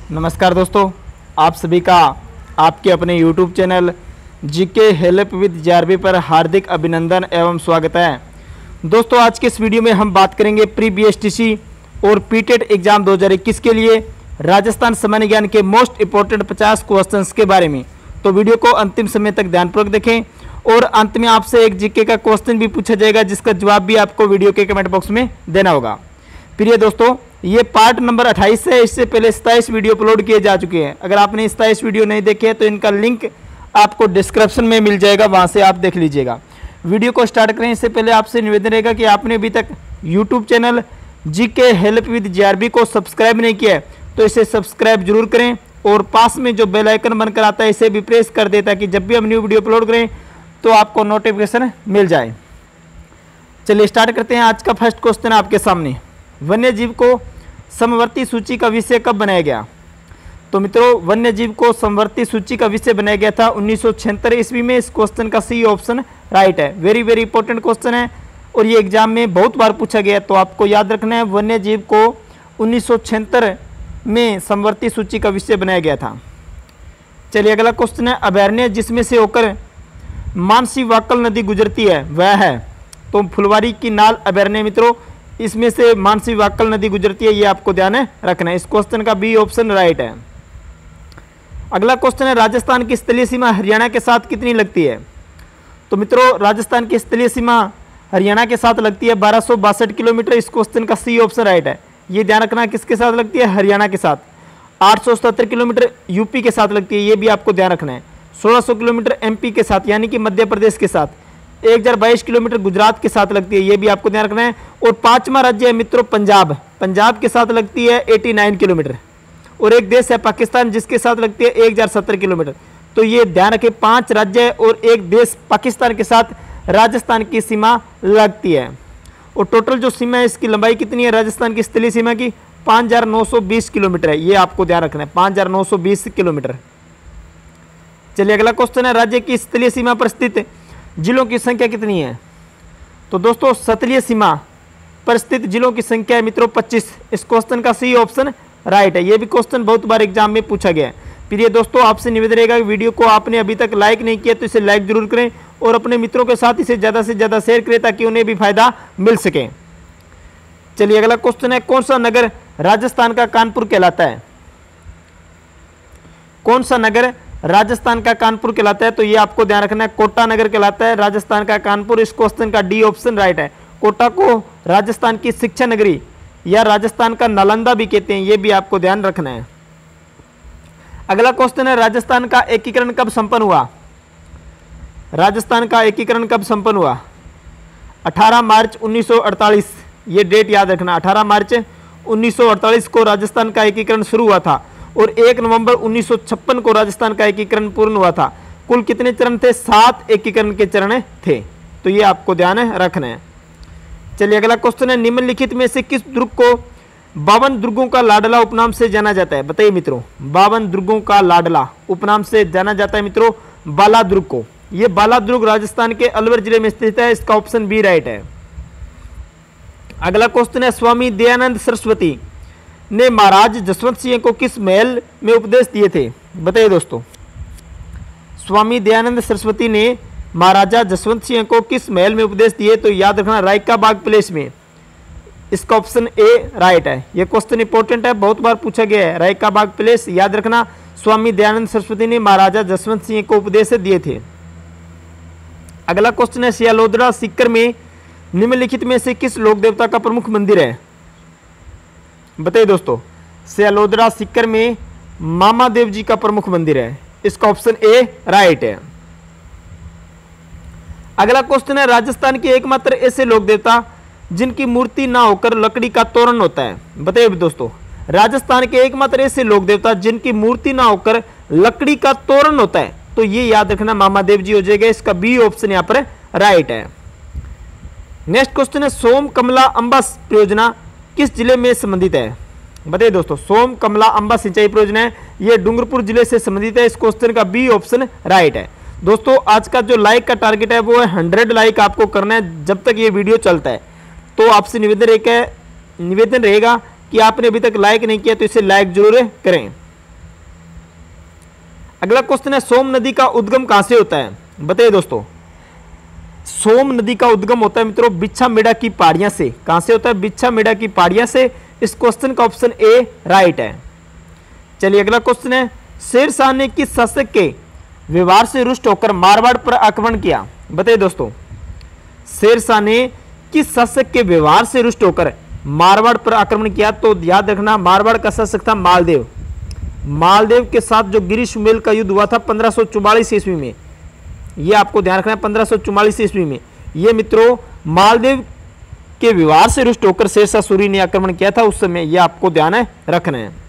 नमस्कार दोस्तों, आप सभी का आपके अपने YouTube channel GK help with JRB पर हार्दिक अभिनंदन एवं स्वागत है। दोस्तों, आज के इस वीडियो में हम बात करेंगे प्री बीएसटीसी और पीटेट एग्जाम 2021 के लिए राजस्थान सामान्य ज्ञान के मोस्ट इंपॉर्टेंट 50 क्वेश्चंस के बारे में। तो वीडियो को अंतिम समय तक ध्यानपूर्वक देखें और अंत में आपसे एक जीके का क्वेश्चन भी पूछा जाएगा, जिसका जवाब भी आपको वीडियो के कमेंट बॉक्स में देना होगा। प्रिय दोस्तों, ये पार्ट नंबर 28 है। इससे पहले 27 वीडियो अपलोड किए जा चुके हैं। अगर आपने 27 वीडियो नहीं देखे तो इनका लिंक आपको डिस्क्रिप्शन में मिल जाएगा, वहां से आप देख लीजिएगा। वीडियो को स्टार्ट करें इससे पहले आपसे निवेदन रहेगा कि आपने अभी तक YouTube channel GK help with JRB को सब्सक्राइब नहीं किया है तो इसे सब्सक्राइब जरूर करें और पास में जो बेल आइकन बनकर आता है इसे भी प्रेस कर दें, ताकि जब भी हम न्यू वीडियो अपलोड करें तो आपको नोटिफिकेशन मिल जाए। चलिए स्टार्ट करते हैं। आज का फर्स्ट क्वेश्चन आपके सामने, वन्य जीव को समवर्ती सूची का विषय कब बनाया गया? तो मित्रों, वन्य जीव को समवर्ती सूची का विषय बनाया गया था 1976 ईस्वी में। इस क्वेश्चन का सी ऑप्शन राइट है। वेरी वेरी इंपॉर्टेंट क्वेश्चन है और ये एग्जाम में बहुत बार पूछा गया, तो आपको याद रखना है। वन्य जीव को 1976 में समवर्ती सूची का विषय बनाया गया था। चलिए अगला क्वेश्चन है, अभयारण्य जिसमें से होकर मानसी वाकल नदी गुजरती है वह है? तो फुलवारी की नाल अभयारण्य मित्रों, इसमें से मानसी वाकल नदी गुजरती है, ये आपको ध्यान रखना है। इस क्वेश्चन का बी ऑप्शन राइट है। अगला क्वेश्चन है, राजस्थान की स्थलीय सीमा हरियाणा के साथ कितनी लगती है? तो मित्रों, राजस्थान की स्थलीय सीमा हरियाणा के साथ लगती है 1262 किलोमीटर। इस क्वेश्चन का सी ऑप्शन राइट है। ये ध्यान रखना, किसके साथ लगती है? हरियाणा के साथ। 877 किलोमीटर यूपी के साथ लगती है, ये भी आपको ध्यान रखना है। 1600 किलोमीटर एमपी के साथ यानी कि मध्य प्रदेश के साथ। 1022 किलोमीटर गुजरात के साथ लगती है, ये भी आपको ध्यान रखना है। और पांचवा राज्य है मित्रों पंजाब, पंजाब के साथ लगती है 89 किलोमीटर। और एक देश है पाकिस्तान जिसके साथ लगती है 1070 किलोमीटर। तो ये ध्यान रखें, 5 राज्य और एक देश पाकिस्तान के साथ राजस्थान की सीमा लगती है। और टोटल जो सीमा है इसकी लंबाई कितनी है राजस्थान की स्थलीय सीमा की? 5920 किलोमीटर है, ये आपको ध्यान रखना है, 5920 किलोमीटर। चलिए अगला क्वेश्चन है, राज्य की स्थलीय सीमा पर स्थित जिलों की संख्या कितनी है? तो दोस्तों, तटीय सीमा पर स्थित जिलों की संख्या है मित्रों 25। इस क्वेश्चन का सी ऑप्शन राइट है। ये भी क्वेश्चन बहुत बार एग्जाम में पूछा गया है। प्रिय दोस्तों, आपसे निवेदन रहेगा कि वीडियो को आपने अभी तक लाइक नहीं किया तो इसे लाइक जरूर करें और अपने मित्रों के साथ इसे ज़्यादा से ज़्यादा शेयर करें ताकि उन्हें भी फायदा मिल सके। चलिए अगला क्वेश्चन है, कौन सा नगर राजस्थान का कानपुर कहलाता है? कौन सा नगर राजस्थान का कानपुर कहलाता है? तो ये आपको ध्यान रखना है, कोटा नगर कहलाता है राजस्थान का कानपुर। इस क्वेश्चन का डी ऑप्शन राइट है। कोटा को राजस्थान की शिक्षा नगरी या राजस्थान का नालंदा भी कहते हैं, ये भी आपको ध्यान रखना है। अगला क्वेश्चन है, राजस्थान का एकीकरण कब संपन्न हुआ? राजस्थान का एकीकरण कब संपन्न हुआ? 18 मार्च 1948, ये डेट याद रखना। 18 मार्च 1948 को राजस्थान का एकीकरण शुरू हुआ था और 1 नवंबर 1956 को राजस्थान का एकीकरण पूर्ण हुआ था। कुल कितने चरण थे? 7 एकीकरण के चरण थे, तो ये आपको ध्यान रखना है। चलिए अगला क्वेश्चन है, निम्नलिखित में से किस दुर्ग को 52 दुर्गों का लाडला उपनाम से जाना जाता है? बताइए मित्रों, 52 दुर्गों का लाडला उपनाम से जाना जाता है मित्रों बाला दुर्ग को। ये बाला दुर्ग राजस्थान के अलवर जिले में स्थित है। इसका ऑप्शन बी राइट है। अगला क्वेश्चन है, स्वामी दयानंद सरस्वती ने महाराज जसवंत सिंह को किस महल में उपदेश दिए थे? बताइए दोस्तों, स्वामी दयानंद सरस्वती ने महाराजा जसवंत सिंह को किस महल में उपदेश दिए? तो याद रखना, रायका बाग पैलेस में। इसका ऑप्शन ए राइट है। यह क्वेश्चन इंपॉर्टेंट है, बहुत बार पूछा गया है। रायका बाग पैलेस, याद रखना, स्वामी दयानंद सरस्वती ने महाराजा जसवंत सिंह को उपदेश दिए थे। अगला क्वेश्चन है, सियालोदरा सीकर में निम्नलिखित में से किस लोक देवता का प्रमुख मंदिर है? बताइए दोस्तों, सियालोदरा सीकर में मामा देव जी का प्रमुख मंदिर है। इसका ऑप्शन ए राइट है। अगला क्वेश्चन है, राजस्थान के एकमात्र ऐसे लोक देवता जिनकी मूर्ति ना होकर लकड़ी का तोरण होता है? बताइए दोस्तों, राजस्थान के एकमात्र ऐसे लोक देवता जिनकी मूर्ति ना होकर लकड़ी का तोरण होता है, तो ये याद रखना मामा देव जी हो जाएगा। इसका बी ऑप्शन यहां पर राइट है। नेक्स्ट क्वेश्चन है, सोम कमला अंबा परियोजना किस जिले में संबंधित है? बताइए दोस्तों, सोम कमला अंबा सिंचाई परियोजना है, ये डूंगरपुर जिले से संबंधित है। इस क्वेश्चन का बी ऑप्शन राइट है। दोस्तों, आज का जो लाइक का टारगेट है वो है 100 लाइक आपको करना है जब तक ये वीडियो चलता है। तो आपसे निवेदन रहेगा कि आपने अभी तक लाइक नहीं किया तो इसे लाइक जरूर करें। अगला क्वेश्चन है सोम नदी का उद्गम कहां से होता है? बताइए दोस्तों, सोम नदी का उद्गम होता है मित्रों बिच्छा मेड़ा की पहाड़ियां से। कहां से होता है? बिच्छा मेड़ा की पहाड़ियां से। इस क्वेश्चन का ऑप्शन ए राइट है। चलिए अगला क्वेश्चन है शेर शाह ने किस शासक के व्यवहार से रुष्ट होकर मारवाड़ पर आक्रमण किया? बताइए दोस्तों, शेर शाह ने किस शासक के व्यवहार से रुष्ट होकर मारवाड़ पर आक्रमण किया? तो याद रखना मारवाड़ का शासक था मालदेव। मालदेव के साथ जो गिरिशमेल का युद्ध हुआ था 1544 ईस्वी में, ये आपको ध्यान रखना है 1544 ईस्वी में। ये मित्रों मालदेव के व्यवहार से रुष्ट होकर शेरशाह सूरी ने आक्रमण किया था उस समय, ये आपको ध्यान है रखना है।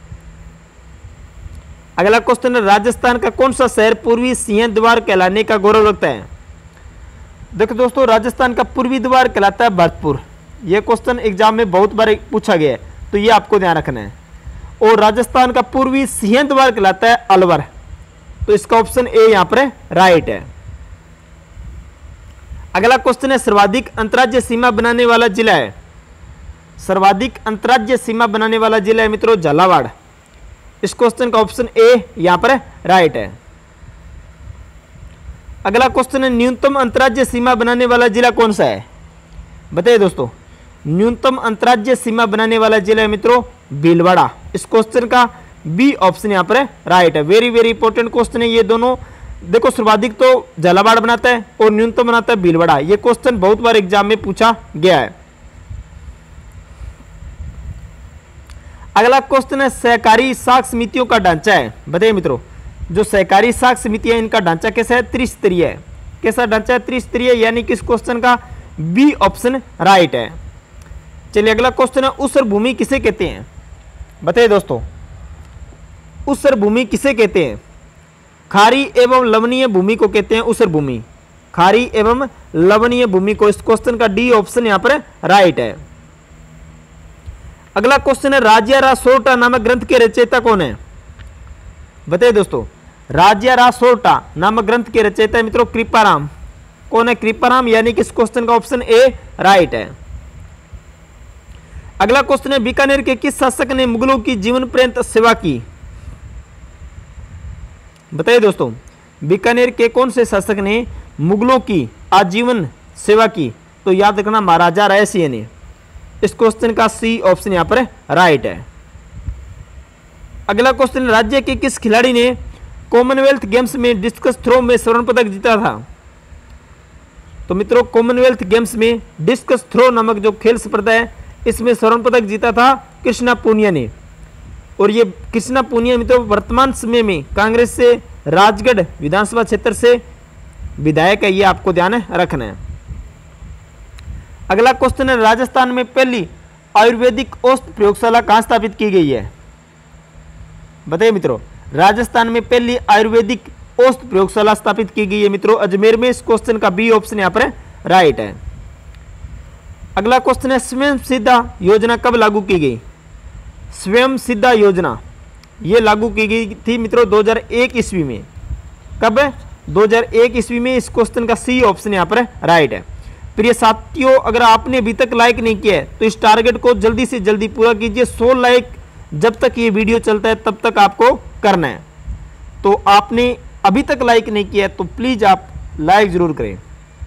अगला क्वेश्चन है राजस्थान का कौन सा शहर पूर्वी सिंह द्वार कहलाने का गौरव रखता है? देखो दोस्तों, राजस्थान का पूर्वी द्वार कहलाता है भरतपुर। यह क्वेश्चन एग्जाम में बहुत बार पूछा गया है, तो ये आपको ध्यान रखना है। और राजस्थान का पूर्वी सिंह द्वार कहलाता है अलवर। तो इसका ऑप्शन ए यहां पर राइट है। अगला क्वेश्चन है सर्वाधिक अंतर्राज्यीय सीमा बनाने वाला जिला है। सर्वाधिक अंतर्राज्यीय सीमा बनाने वाला जिला है मित्रों झालावाड़। इस क्वेश्चन का ऑप्शन ए यहां पर राइट है। अगला क्वेश्चन है न्यूनतम अंतर्राज्यीय सीमा बनाने वाला जिला कौन सा है? बताइए दोस्तों, न्यूनतम अंतर्राज्यीय सीमा बनाने वाला जिला है मित्रों भीलवाड़ा। इस क्वेश्चन का बी ऑप्शन यहां पर राइट है। वेरी वेरी इंपॉर्टेंट क्वेश्चन है ये दोनों। देखो सर्वाधिक तो झालावाड़ बनाता है और न्यूनतम बनाता है भीलवाड़ा। ये क्वेश्चन बहुत बार एग्जाम में पूछा गया है। अगला क्वेश्चन है सहकारी साख समितियों का ढांचा है। बताइए मित्रों, जो सहकारी साख समितियां है इनका ढांचा कैसा है? त्रिस्तरीय है। कैसा ढांचा है? त्रिस्तरीय, यानी कि इस क्वेश्चन का बी ऑप्शन राइट है। चलिए अगला क्वेश्चन है ऊसर भूमि किसे कहते हैं? बताइए दोस्तों, ऊसर भूमि किसे कहते हैं? खारी एवं लवणीय भूमि को कहते हैं ऊसर भूमि। खारी एवं लवणीय भूमि को। इस क्वेश्चन का डी ऑप्शन यहां पर राइट है। अगला क्वेश्चन है राज्य रा सोरठा नामक ग्रंथ के रचयिता कौन है? बताइए दोस्तों, राज्य रा सोरठा नामक ग्रंथ के रचयिता मित्रों कृपाराम। कौन है? कृपाराम, यानी कि इस क्वेश्चन का ऑप्शन ए राइट है। अगला क्वेश्चन है बीकानेर के किस शासक ने मुगलों की जीवन पर्यंत सेवा की? बताइए दोस्तों, बीकानेर के कौन से शासक ने मुगलों की आजीवन सेवा की? तो याद रखना महाराजा राय सिंह ने। इस क्वेश्चन का सी ऑप्शन यहां पर राइट है। अगला क्वेश्चन राज्य के किस खिलाड़ी ने कॉमनवेल्थ गेम्स में डिस्कस थ्रो में स्वर्ण पदक जीता था? तो मित्रों कॉमनवेल्थ गेम्स में डिस्कस थ्रो नामक जो खेल स्पर्धा है इसमें स्वर्ण पदक जीता था कृष्णा पूनिया ने। और ये कृष्णा पूनिया मित्रों वर्तमान समय में कांग्रेस से राजगढ़ विधानसभा क्षेत्र से विधायक है, ये आपको ध्यान रखना है। अगला क्वेश्चन है राजस्थान में पहली आयुर्वेदिक औषध प्रयोगशाला कहां स्थापित की गई है? बताइए मित्रों, राजस्थान में पहली आयुर्वेदिक औषध प्रयोगशाला स्थापित की गई है मित्रों अजमेर में। इस क्वेश्चन का बी ऑप्शन यहां पर राइट है। अगला क्वेश्चन है स्वयं सिद्धा योजना कब लागू की गई? स्वयं सिद्धा योजना ये लागू की गई थी मित्रों 2001 ईस्वी में। कब? 2001 ईस्वी में। इस क्वेश्चन का सी ऑप्शन यहां पर राइट है। प्रिय साथियों, अगर आपने अभी तक लाइक नहीं किया है तो इस टारगेट को जल्दी से जल्दी पूरा कीजिए। 100 लाइक जब तक ये वीडियो चलता है तब तक आपको करना है। तो आपने अभी तक लाइक नहीं किया है तो प्लीज आप लाइक जरूर करें।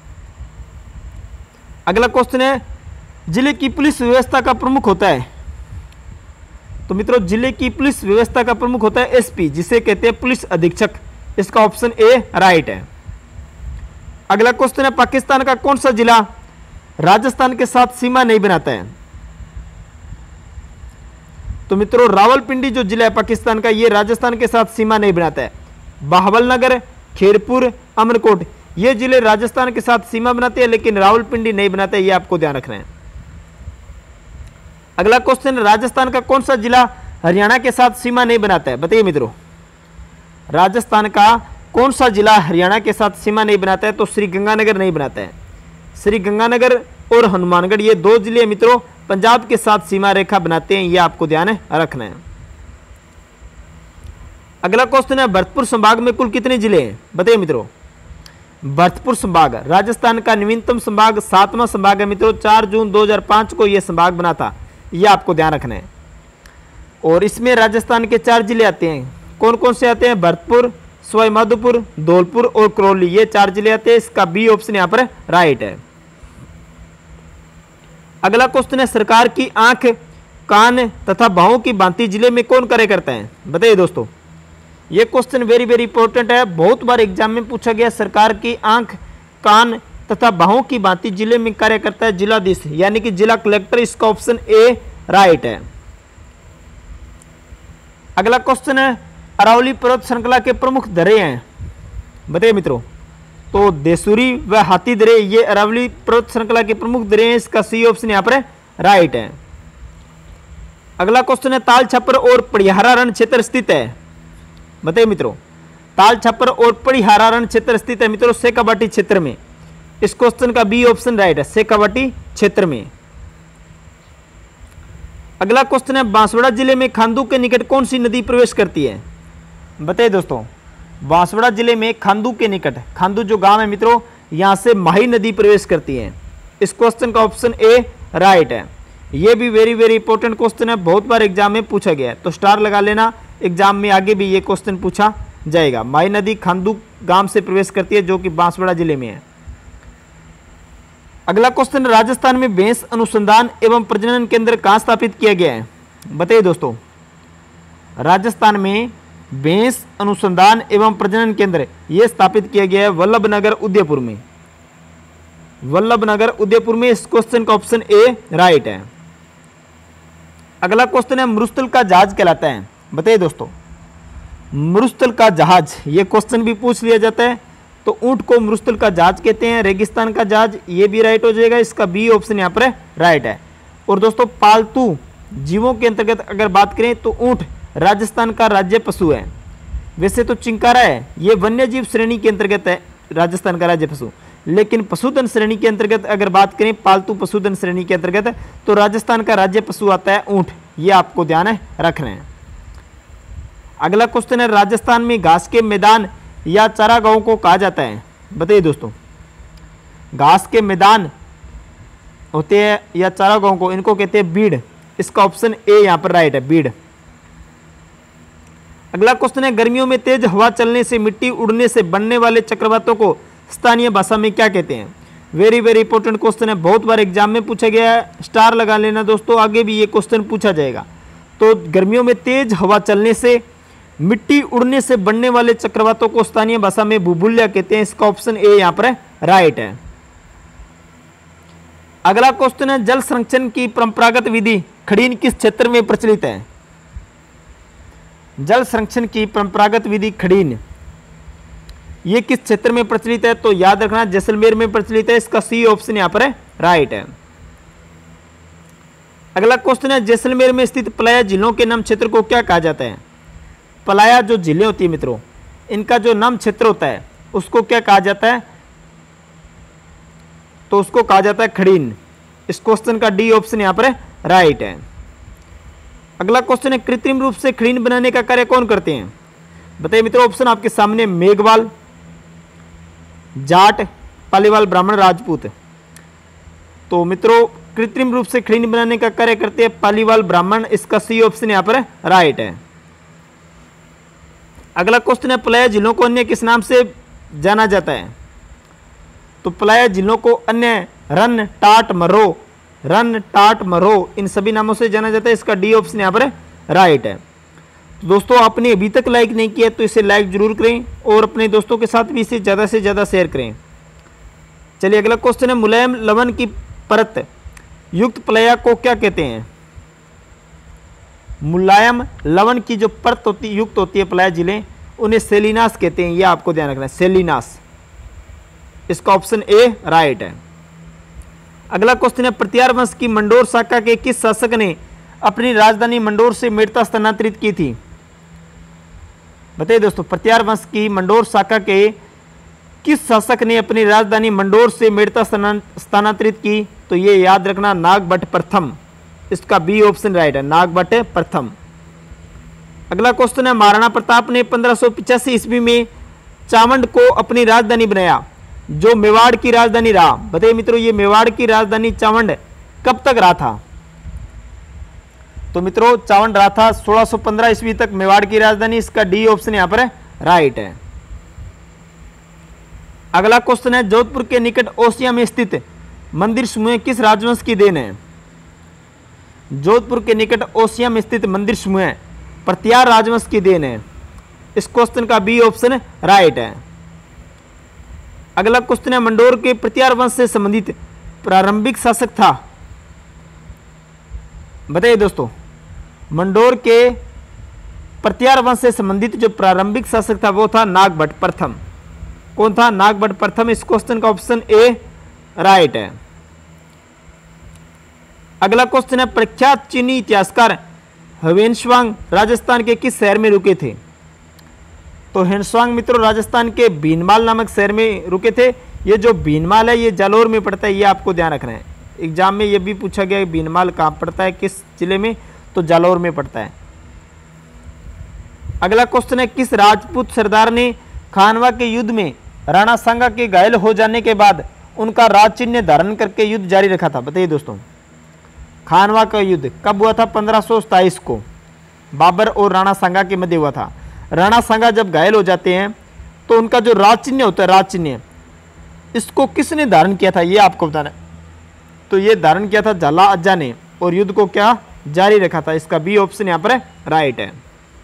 अगला क्वेश्चन है जिले की पुलिस व्यवस्था का प्रमुख होता है? तो मित्रों जिले की पुलिस व्यवस्था का प्रमुख होता है एसपी, जिसे कहते हैं पुलिस अधीक्षक। इसका ऑप्शन ए राइट है। अगला क्वेश्चन है पाकिस्तान का कौन सा जिला राजस्थान के साथ सीमा नहीं बनाता है? तो मित्रों रावलपिंडी जो जिला है पाकिस्तान का ये राजस्थान के साथ सीमा नहीं बनाता है। बहावलनगर, खेरपुर, अमरकोट ये जिले राजस्थान के साथ सीमा बनाते हैं लेकिन रावलपिंडी नहीं बनाते, ये आपको ध्यान रखना है। अगला क्वेश्चन राजस्थान का कौन सा जिला हरियाणा के साथ सीमा नहीं बनाता है? बताइए मित्रों, राजस्थान का कौन सा जिला हरियाणा के साथ सीमा नहीं बनाता है? तो श्रीगंगानगर नहीं बनाता है। श्रीगंगानगर और हनुमानगढ़ ये दो जिले मित्रों पंजाब के साथ सीमा रेखा बनाते हैं, ये आपको ध्यान रखना है। अगला क्वेश्चन है भरतपुर संभाग में कुल कितने जिले हैं? बताइए मित्रों, भरतपुर संभाग राजस्थान का नवीनतम संभाग 7वां संभाग है मित्रों। 4 जून 2005 को यह संभाग बना था, यह आपको ध्यान रखना है। और इसमें राजस्थान के 4 जिले आते हैं। कौन कौन से आते हैं? भरतपुर, सवाईमाधोपुर, धौलपुर और करौली, ये 4 जिले आते हैं। इसका बी ऑप्शन यहाँ पर राइट है। अगला क्वेश्चन है, सरकार की आंख, कान तथा बाहों की भांति जिले में कौन कार्य करता है? बताइए दोस्तों, ये क्वेश्चन वेरी वेरी इंपॉर्टेंट है, बहुत बार एग्जाम में पूछा गया। सरकार की आंख, कान तथा बाहों की भांति जिले में कार्य करता है जिलाधीश, यानी कि जिला कलेक्टर। इसका ऑप्शन ए राइट है। अगला क्वेश्चन है, अरावली पर्वत श्रृंखला के प्रमुख दर्रे हैं। बताइए मित्रों, तो देसूरी व हाथी दर्रे ये अरावली पर्वत श्रृंखला के प्रमुख दर्रे हैं। इसका सी ऑप्शन यहाँ पर राइट है। अगला क्वेश्चन है, ताल छपर और पड़िहारा रण क्षेत्र स्थित है। बताइए मित्रों, ताल छपर और पड़िहारा रण क्षेत्र स्थित है मित्रों शेखावाटी क्षेत्र में। इस क्वेश्चन का बी ऑप्शन राइट है, शेखावाटी क्षेत्र में। अगला क्वेश्चन है, बांसवाड़ा जिले में खांदू के निकट कौन सी नदी प्रवेश करती है? बताइए दोस्तों, बांसवाड़ा जिले में खांदू के निकट, खांदू जो गांव है मित्रों, यहां से माही नदी प्रवेश करती है। इस क्वेश्चन का ऑप्शन ए राइट है। यह भी वेरी वेरी इंपॉर्टेंट क्वेश्चन है, बहुत बार एग्जाम में पूछा गया है, तो स्टार लगा लेना, एग्जाम में आगे भी ये क्वेश्चन पूछा जाएगा। माही नदी खांदू गांव से प्रवेश करती है, जो कि बांसवाड़ा जिले में है। अगला क्वेश्चन, राजस्थान में भैंस अनुसंधान एवं प्रजनन केंद्र कहां स्थापित किया गया है? बताइए दोस्तों, राजस्थान में भैंस अनुसंधान एवं प्रजनन केंद्र यह स्थापित किया गया है वल्लभनगर उदयपुर में। वल्लभनगर उदयपुर में। इस क्वेश्चन का ऑप्शन ए राइट है। अगला क्वेश्चन है, मरुस्थल का जहाज कहलाता है। बताइए दोस्तों, मरुस्थल का जहाज, ये क्वेश्चन भी पूछ लिया जाता है, तो ऊंट को मरुस्थल का जहाज कहते हैं। रेगिस्तान का जहाज, ये भी राइट हो जाएगा। इसका बी ऑप्शन यहाँ पर राइट है। और दोस्तों, पालतू जीवों के अंतर्गत अगर बात करें तो ऊंट राजस्थान का राज्य पशु है। वैसे तो चिंकारा है, ये वन्य जीव श्रेणी के अंतर्गत है राजस्थान का राज्य पशु, लेकिन पशुधन श्रेणी के अंतर्गत अगर बात करें, पालतू पशुधन श्रेणी के अंतर्गत, तो राजस्थान का राज्य पशु आता है ऊंट। ये आपको ध्यान है रखना है। अगला क्वेश्चन है, राजस्थान में घास के मैदान या चारागाहों को कहा जाता है? बताइए दोस्तों, घास के मैदान होते हैं या चारागाहों को, इनको कहते हैं बीड़। इसका ऑप्शन ए यहां पर राइट है, बीड़। अगला क्वेश्चन है, गर्मियों में तेज हवा चलने से, मिट्टी उड़ने से बनने वाले चक्रवातों को स्थानीय भाषा में क्या कहते हैं? वेरी वेरी इंपॉर्टेंट क्वेश्चन है, बहुत बार एग्जाम में पूछा गया है, स्टार लगा लेना दोस्तों, आगे भी ये क्वेश्चन पूछा जाएगा। तो गर्मियों में तेज हवा चलने से, मिट्टी उड़ने से बनने वाले चक्रवातों को स्थानीय भाषा में भूभुल्या कहते हैं। इसका ऑप्शन ए यहां पर राइट है। अगला क्वेश्चन है, जल संरक्षण की परंपरागत विधि खड़ीन किस क्षेत्र में प्रचलित है? जल संरक्षण की परंपरागत विधि खड़ीन, ये किस क्षेत्र में प्रचलित है? तो याद रखना, जैसलमेर में प्रचलित है। इसका सी ऑप्शन यहां पर राइट है। अगला क्वेश्चन है, जैसलमेर में स्थित पलाया झीलों के नम क्षेत्र को क्या कहा जाता है? पलाया जो झीलें होती है मित्रों, इनका जो नम क्षेत्र होता है उसको क्या कहा जाता है? तो उसको कहा जाता है खड़ीन। इस क्वेश्चन का डी ऑप्शन यहां पर राइट है। अगला क्वेश्चन है, कृत्रिम रूप से खड़ीन बनाने का कार्य कौन करते हैं? बताइए मित्रों, ऑप्शन आपके सामने, मेघवाल, जाट, पालीवाल, ब्राह्मण, राजपूत। तो मित्रों, कृत्रिम रूप से खड़ीन बनाने का कार्य करते हैं पालीवाल ब्राह्मण। इसका सी ऑप्शन यहां पर राइट है। अगला क्वेश्चन है, पलाया झीलों को अन्य किस नाम से जाना जाता है? तो पलाया झीलों को अन्य रन, टाट, मरो, रन, टाट, मरो, इन सभी नामों से जाना जाता है। इसका डी ऑप्शन यहाँ पर राइट है। तो दोस्तों, आपने अभी तक लाइक नहीं किया तो इसे लाइक जरूर करें और अपने दोस्तों के साथ भी इसे ज़्यादा से ज़्यादा शेयर करें। चलिए अगला क्वेश्चन है, मुलायम लवण की परत युक्त पलाया को क्या कहते हैं? मुलायम लवण की जो परत होती युक्त होती है पलाया झीलें, उन्हें सेलिनास कहते हैं। यह आपको ध्यान रखना है, सेलिनास। इसका ऑप्शन ए राइट है। अगला क्वेश्चन है, प्रत्यार वंश की मंडोर शाखा के किस शासक ने अपनी राजधानी मंडोर से मेड़ता स्थानांतरित की थी? बताइए दोस्तों, प्रत्यार वंश की मंडोर शाखा के किस शासक ने अपनी राजधानी मंडोर से मेड़ता स्थानांतरित की? तो ये याद रखना, नागभट्ट प्रथम। इसका बी ऑप्शन राइट है, नागभट्ट प्रथम। अगला क्वेश्चन है, महाराणा प्रताप ने 1585 ईस्वी में चावंड को अपनी राजधानी बनाया, जो मेवाड़ की राजधानी रहा। बताइए मित्रों, ये मेवाड़ की राजधानी चावंड कब तक रहा था? तो मित्रों, चावंड रहा था 1615 ईस्वी तक मेवाड़ की राजधानी। इसका डी ऑप्शन यहां पर राइट है। अगला क्वेश्चन है, जोधपुर के निकट ओसिया में स्थित मंदिर समूह किस राजवंश की देन है? जोधपुर के निकट ओसिया में स्थित मंदिर समूह प्रत्यार राजवंश की देन है। इस क्वेश्चन का बी ऑप्शन राइट है। अगला क्वेश्चन है, मंडोर के प्रत्यार वंश से संबंधित प्रारंभिक शासक था? बताइए दोस्तों, मंडोर के प्रत्यार वंश से संबंधित जो प्रारंभिक शासक था वो था नागभट्ट प्रथम। कौन था? नागभट्ट प्रथम। इस क्वेश्चन का ऑप्शन ए राइट है। अगला क्वेश्चन है, प्रख्यात चीनी इतिहासकार ह्वेनसांग राजस्थान के किस शहर में रुके थे? तो ह्वेनसांग मित्रों राजस्थान के भीनमाल नामक शहर में रुके थे। ये जो भीनमाल है ये जालौर में पड़ता है, ये आपको ध्यान रखना है। एग्जाम में ये भी पूछा गया है भीनमाल कहाँ पड़ता है, किस जिले में? तो जालौर में पड़ता है। अगला क्वेश्चन है, किस राजपूत सरदार ने खानवा के युद्ध में राणा सांगा के घायल हो जाने के बाद उनका राज चिन्ह धारण करके युद्ध जारी रखा था? बताइए दोस्तों, खानवा का युद्ध कब हुआ था? 1527 को बाबर और राणा सांगा के मध्य हुआ था। राणा सांगा जब घायल हो जाते हैं तो उनका जो राज चिन्ह होता है, राज चिन्ह, इसको किसने धारण किया था ये आपको बताना है। तो ये धारण किया था झाला अज्जा ने और युद्ध को क्या जारी रखा था? इसका बी ऑप्शन यहाँ पर राइट है।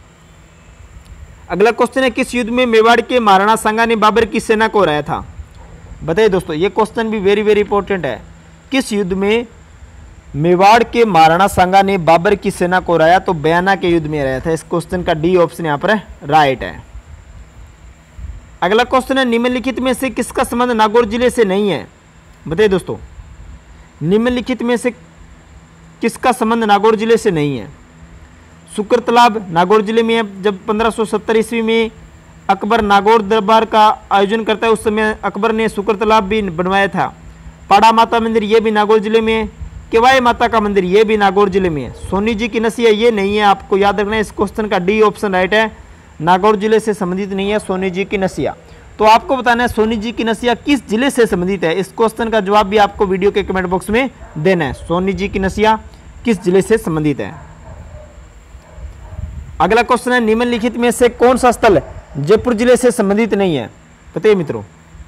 अगला क्वेश्चन है, किस युद्ध में मेवाड़ के महाराणा सांगा ने बाबर की सेना को हराया था? बताइए दोस्तों, ये क्वेश्चन भी वेरी वेरी इंपॉर्टेंट है। किस युद्ध में मेवाड़ के महाराणा सांगा ने बाबर की सेना को हराया? तो बयाना के युद्ध में हराया था। इस क्वेश्चन का डी ऑप्शन यहाँ पर राइट है। अगला क्वेश्चन है, निम्नलिखित में से किसका संबंध नागौर जिले से नहीं है? बताइए दोस्तों, निम्नलिखित में से किसका संबंध नागौर जिले से नहीं है? शुक्र तालाब नागौर जिले में है। जब 1570 ईस्वी में अकबर नागौर दरबार का आयोजन करता है उस समय अकबर ने शुक्र तालाब भी बनवाया था। पाड़ा माता मंदिर ये भी नागौर जिले में है। केवाई माता का मंदिर ये भी नागौर जिले में है। सोनी जी की नसिया ये नहीं है, आपको याद रखना है। इस क्वेश्चन का डी ऑप्शन राइट है, नागौर जिले से संबंधित नहीं है सोनी जी की नसिया। तो आपको बताना है सोनी जी की नसिया किस जिले से संबंधित है। इस क्वेश्चन का जवाब भी आपको वीडियो के कमेंट बॉक्स में देना है। सोनी जी की नसिया किस जिले से संबंधित है? अगला क्वेश्चन है, निम्नलिखित में से कौन सा स्थल जयपुर जिले से संबंधित नहीं है? बताइए मित्रों,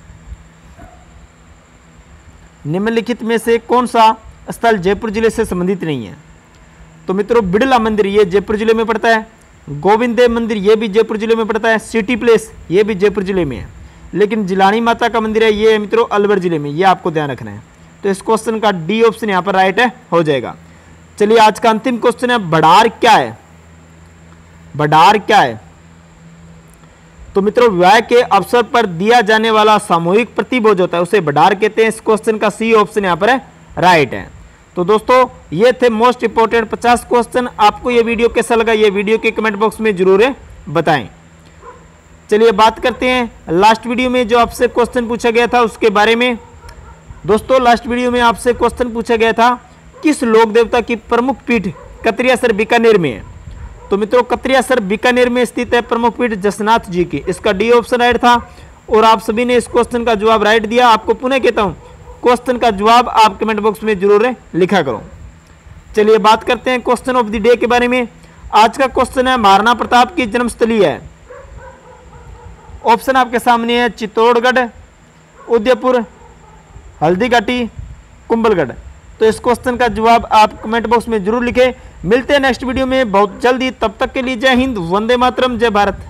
निम्नलिखित में से कौन सा स्थल जयपुर जिले से संबंधित नहीं है? तो मित्रों, बिड़ला मंदिर ये जयपुर जिले में पड़ता है। गोविंद देव मंदिर ये भी जयपुर जिले में पड़ता है। सिटी प्लेस ये भी जयपुर जिले में है। लेकिन जिलानी माता का मंदिर है ये मित्रों अलवर जिले में, ये आपको ध्यान रखना है। तो इस क्वेश्चन का डी ऑप्शन यहाँ पर राइट है, हो जाएगा। चलिए आज का अंतिम क्वेश्चन है, भंडार क्या है? भंडार क्या है? तो मित्रों, विवाह के अवसर पर दिया जाने वाला सामूहिक प्रतिभोज होता है, उसे भंडार कहते हैं। इस क्वेश्चन का सी ऑप्शन यहाँ पर राइट है। तो दोस्तों, ये थे मोस्ट इंपोर्टेंट 50 क्वेश्चन। आपको ये वीडियो कैसा लगा ये वीडियो के कमेंट बॉक्स में जरूर बताएं। चलिए बात करते हैं लास्ट वीडियो में जो आपसे क्वेश्चन पूछा गया था उसके बारे में। दोस्तों, लास्ट वीडियो में आपसे क्वेश्चन पूछा गया था, किस लोक देवता की प्रमुख पीठ कतरियासर बीकानेर में है? तो मित्रों, कतरियासर बीकानेर में स्थित है प्रमुख पीठ जसनाथ जी की। इसका डी ऑप्शन राइट था और आप सभी ने इस क्वेश्चन का जवाब राइट दिया। आपको पुनः कहता हूं, क्वेश्चन का जवाब आप कमेंट बॉक्स में जरूर लिखा करो। चलिए बात करते हैं क्वेश्चन ऑफ द डे के बारे में। आज का क्वेश्चन है, महाराणा प्रताप की जन्मस्थली है। ऑप्शन आपके सामने है, चित्तौड़गढ़, उदयपुर, हल्दीघाटी, कुंभलगढ़। तो इस क्वेश्चन का जवाब आप कमेंट बॉक्स में जरूर लिखें। मिलते हैं नेक्स्ट वीडियो में बहुत जल्दी, तब तक के लिए जय हिंद, वंदे मातरम, जय भारत।